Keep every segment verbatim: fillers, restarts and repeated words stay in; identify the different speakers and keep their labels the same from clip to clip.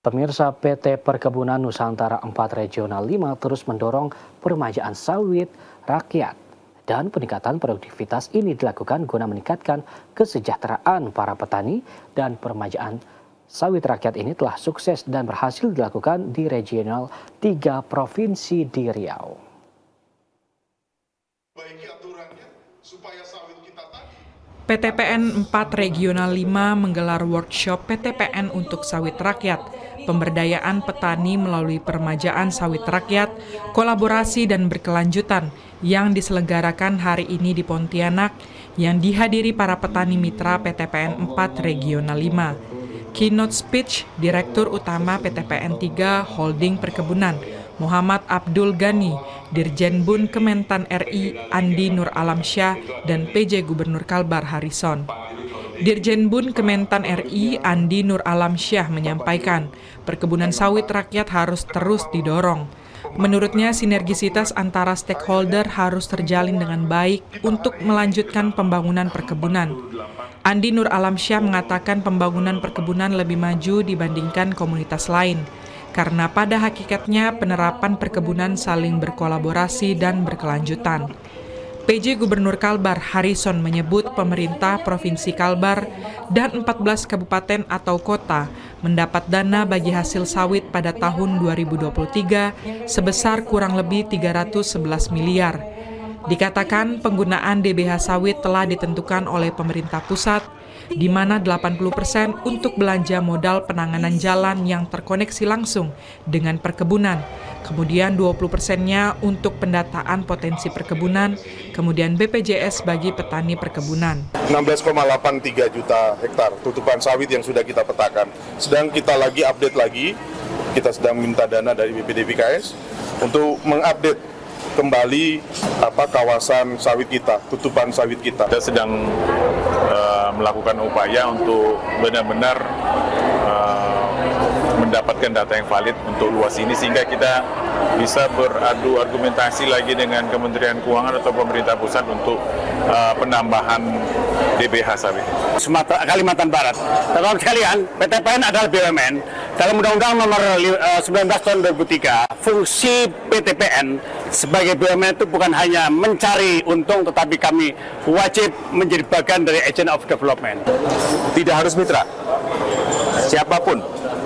Speaker 1: Pemirsa, P T Perkebunan Nusantara empat Regional lima terus mendorong peremajaan sawit rakyat dan peningkatan produktivitas ini dilakukan guna meningkatkan kesejahteraan para petani, dan peremajaan sawit rakyat ini telah sukses dan berhasil dilakukan di Regional tiga Provinsi di Riau.
Speaker 2: P T P N empat Regional lima menggelar workshop P T P N untuk sawit rakyat, pemberdayaan petani melalui peremajaan sawit rakyat, kolaborasi dan berkelanjutan yang diselenggarakan hari ini di Pontianak yang dihadiri para petani mitra P T P N empat Regional lima. Keynote speech Direktur Utama P T P N tiga Holding Perkebunan, Muhammad Abdul Ghani, Dirjen Bun Kementan R I Andi Nur Alamsyah, dan P J Gubernur Kalbar Harrison. Dirjen Bun Kementan R I Andi Nur Alamsyah menyampaikan, perkebunan sawit rakyat harus terus didorong. Menurutnya, sinergisitas antara stakeholder harus terjalin dengan baik untuk melanjutkan pembangunan perkebunan. Andi Nur Alamsyah mengatakan pembangunan perkebunan lebih maju dibandingkan komunitas lain, karena pada hakikatnya penerapan perkebunan saling berkolaborasi dan berkelanjutan. P J Gubernur Kalbar Harrison menyebut pemerintah Provinsi Kalbar dan empat belas kabupaten atau kota mendapat dana bagi hasil sawit pada tahun dua ribu dua puluh tiga sebesar kurang lebih tiga ratus sebelas miliar. Dikatakan penggunaan D B H sawit telah ditentukan oleh pemerintah pusat, di mana delapan puluh persen untuk belanja modal penanganan jalan yang terkoneksi langsung dengan perkebunan, kemudian dua puluh persennya untuk pendataan potensi perkebunan, kemudian B P J S bagi petani perkebunan.
Speaker 3: enam belas koma delapan tiga juta hektar tutupan sawit yang sudah kita petakan. Sedang kita lagi update lagi, kita sedang minta dana dari B P D B K S untuk mengupdate kembali apa kawasan sawit kita, tutupan sawit kita.
Speaker 4: Kita sedang uh, melakukan upaya untuk benar-benar uh, mendapatkan data yang valid untuk luas ini, sehingga kita bisa beradu argumentasi lagi dengan Kementerian Keuangan atau pemerintah pusat untuk uh, penambahan D B H sawit.
Speaker 5: Sumatera, Kalimantan Barat. Teman-teman sekalian, P T P N adalah B U M N. Dalam Undang-Undang Nomor sembilan belas Tahun dua ribu tiga, fungsi P T P N sebagai B U M N itu bukan hanya mencari untung, tetapi kami wajib menjadi bagian dari agent of development.
Speaker 4: Tidak harus mitra, siapapun,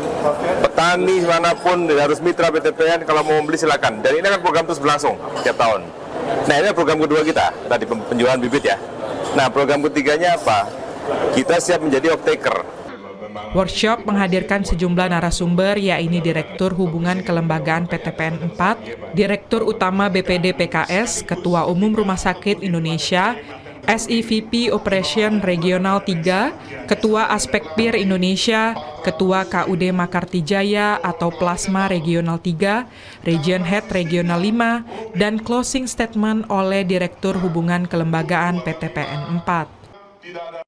Speaker 4: petani manapun harus mitra P T P N. Kalau mau membeli silakan. Dan ini kan program terus berlangsung tiap tahun. Nah, ini program kedua kita, tadi penjualan bibit ya. Nah, program ketiganya apa? Kita siap menjadi off-taker.
Speaker 2: Workshop menghadirkan sejumlah narasumber, yaitu Direktur Hubungan Kelembagaan P T P N empat, Direktur Utama B P D P K S, Ketua Umum Rumah Sakit Indonesia, S I V P Operation Regional tiga, Ketua Aspek P I R Indonesia, Ketua K U D Makartijaya atau Plasma Regional tiga, Region Head Regional lima, dan closing statement oleh Direktur Hubungan Kelembagaan P T P N empat.